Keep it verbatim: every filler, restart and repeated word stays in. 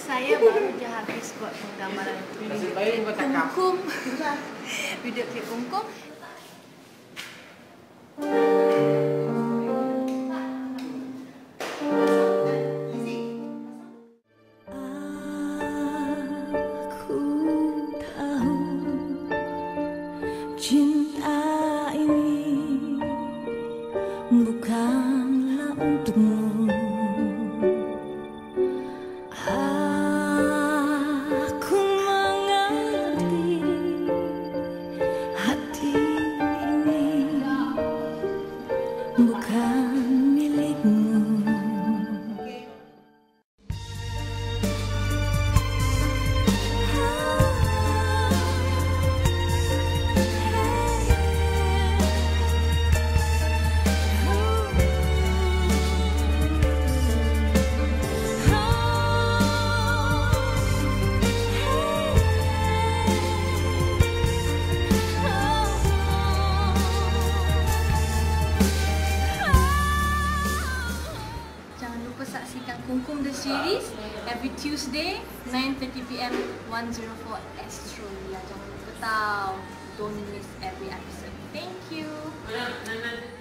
saya baru je habis buat penggambaran untuk video klip Kum-kum. Video klip Kum-kum. Kum-kum the series every Tuesday nine thirty p m one oh four Australia. Jangan lupa tahu. Don't miss every episode. Thank you.